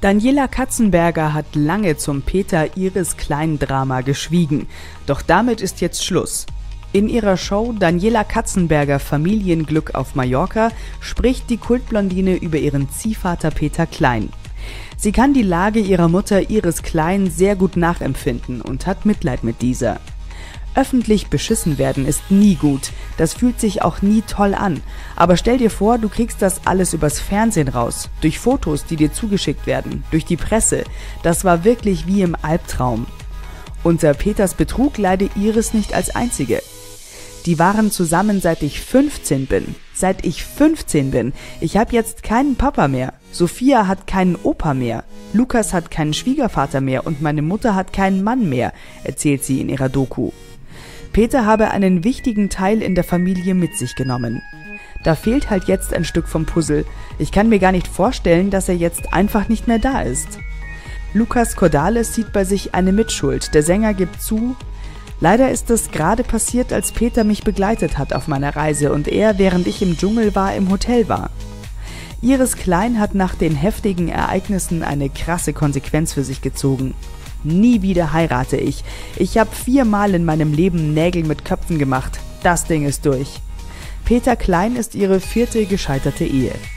Daniela Katzenberger hat lange zum Peter-Iris-Klein-Drama geschwiegen, doch damit ist jetzt Schluss. In ihrer Show Daniela Katzenberger Familienglück auf Mallorca spricht die Kultblondine über ihren Ziehvater Peter Klein. Sie kann die Lage ihrer Mutter Iris Klein sehr gut nachempfinden und hat Mitleid mit dieser. Öffentlich beschissen werden ist nie gut, das fühlt sich auch nie toll an, aber stell dir vor, du kriegst das alles übers Fernsehen raus, durch Fotos, die dir zugeschickt werden, durch die Presse, das war wirklich wie im Albtraum. Unter Peters Betrug leide Iris nicht als einzige. Die waren zusammen seit ich 15 bin. Seit ich 15 bin. Ich habe jetzt keinen Papa mehr. Sophia hat keinen Opa mehr. Lukas hat keinen Schwiegervater mehr und meine Mutter hat keinen Mann mehr, erzählt sie in ihrer Doku. Peter habe einen wichtigen Teil in der Familie mit sich genommen. Da fehlt halt jetzt ein Stück vom Puzzle. Ich kann mir gar nicht vorstellen, dass er jetzt einfach nicht mehr da ist. Lucas Cordalis sieht bei sich eine Mitschuld. Der Sänger gibt zu: Leider ist es gerade passiert, als Peter mich begleitet hat auf meiner Reise und er, während ich im Dschungel war, im Hotel war. Iris Klein hat nach den heftigen Ereignissen eine krasse Konsequenz für sich gezogen. Nie wieder heirate ich. Ich habe 4-mal in meinem Leben Nägel mit Köpfen gemacht. Das Ding ist durch. Peter Klein ist ihre 4. gescheiterte Ehe.